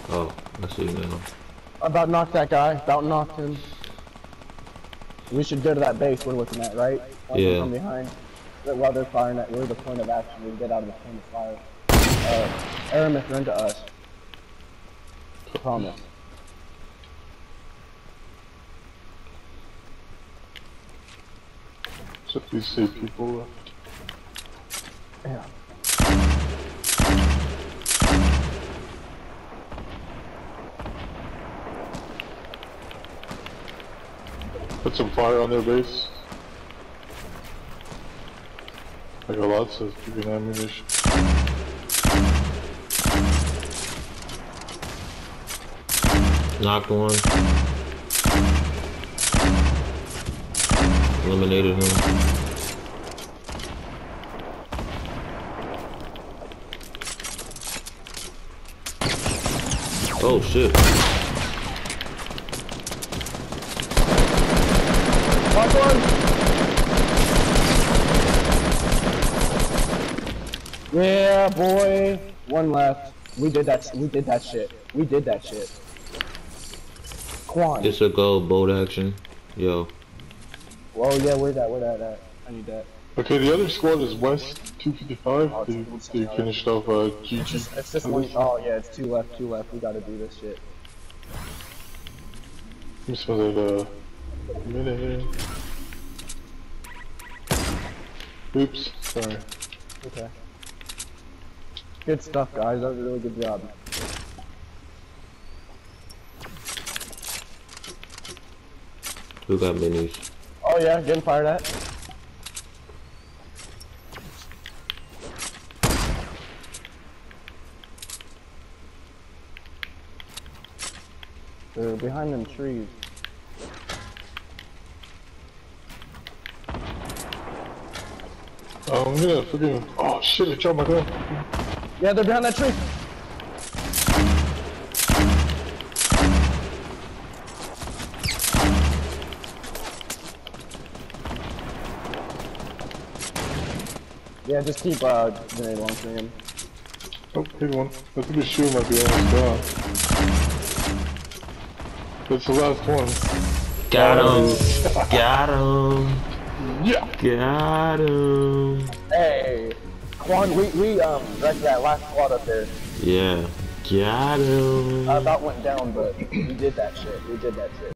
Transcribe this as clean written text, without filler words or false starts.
Oh, I see now. About knocked that guy. About knocked him. We should go to that base we're looking at, right? Yeah. From behind. While they're firing at, we're the point of action. We get out of the point of fire. Aramis, run to us. Promise. So these save people. Yeah. Put some fire on their base. I got lots of freaking ammunition. Knocked one. Eliminated him. Oh shit. Knocked one! Yeah, boy. One left. We did that shit. We did that shit. Quan. It's a go, bolt action. Yo. Whoa, yeah, where's that at? I need that. Okay, the other squad is West 255. Oh, They finished off GG. It's just one. Oh, yeah, it's two left. We gotta do this shit. This was at a minute. Oops, sorry. Okay. Good stuff, guys. That was a really good job. Who got minis? Oh yeah, getting fired at. They're behind them trees. I'm gonna freaking. Oh shit, I dropped my gun. Yeah, they're behind that tree. Yeah, just keep grenade launching him. Oh, hit one. I think the shield might be almost gone. That's the last one. Got him. Got him. Yeah. Got him. Hey, Quan, we wrecked that last squad up there. Yeah. Got him. I about went down, but we did that shit.